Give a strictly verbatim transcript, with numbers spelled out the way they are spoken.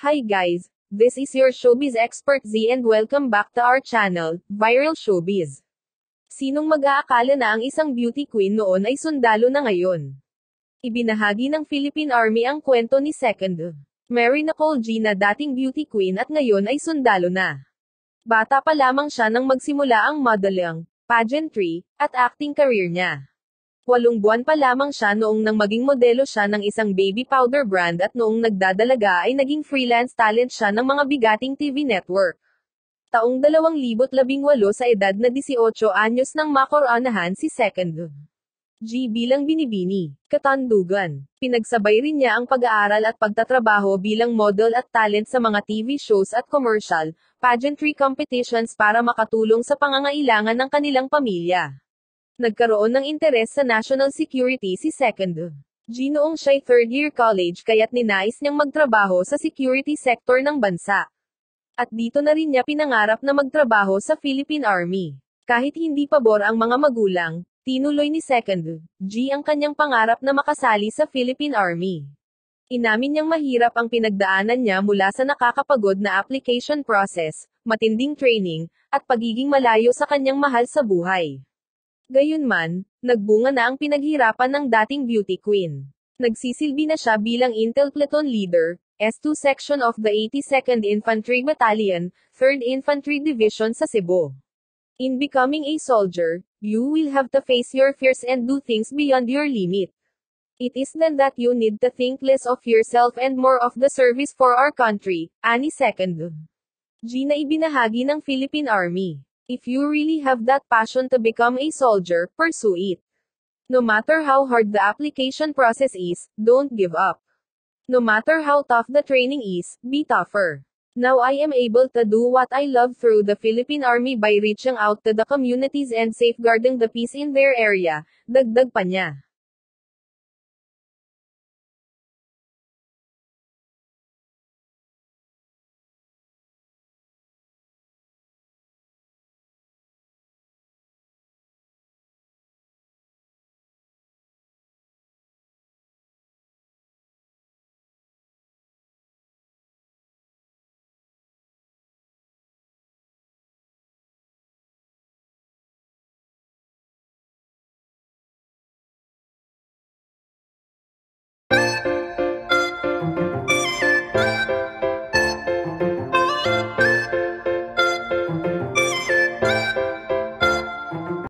Hi guys, this is your showbiz expert Z and welcome back to our channel, Viral Showbiz. Sinong mag-aakala na ang isang beauty queen noon ay sundalo na ngayon? Ibinahagi ng Philippine Army ang kwento ni Second Mary Nicole G na dating beauty queen at ngayon ay sundalo na. Bata pa lamang siya nang magsimula ang modeling, pageantry, at acting career niya. Walong buwan pa lamang siya noong nang maging modelo siya ng isang baby powder brand at noong nagdadalaga ay naging freelance talent siya ng mga bigating T V network. Taong dalawang libo't labing walo sa edad na labing-otso anyos nang makoronahan si Second G bilang binibini, katandugan. Pinagsabay rin niya ang pag-aaral at pagtatrabaho bilang model at talent sa mga T V shows at commercial, pageantry competitions para makatulong sa pangangailangan ng kanilang pamilya. Nagkaroon ng interes sa national security si Second G noong siya'y third year college kaya't ninais niyang magtrabaho sa security sector ng bansa. At dito na rin niya pinangarap na magtrabaho sa Philippine Army. Kahit hindi pabor ang mga magulang, tinuloy ni Second G ang kanyang pangarap na makasali sa Philippine Army. Inamin niyang mahirap ang pinagdaanan niya mula sa nakakapagod na application process, matinding training, at pagiging malayo sa kanyang mahal sa buhay. Gayunman, nagbunga na ang pinaghirapan ng dating beauty queen. Nagsisilbi na siya bilang Intel Platoon Leader, S two Section of the eighty-second Infantry Battalion, third Infantry Division sa Cebu. In becoming a soldier, you will have to face your fears and do things beyond your limit. It is then that you need to think less of yourself and more of the service for our country, ani Second G na ibinahagi ng Philippine Army. If you really have that passion to become a soldier, pursue it. No matter how hard the application process is, don't give up. No matter how tough the training is, be tougher. Now I am able to do what I love through the Philippine Army by reaching out to the communities and safeguarding the peace in their area, dagdag pa niya.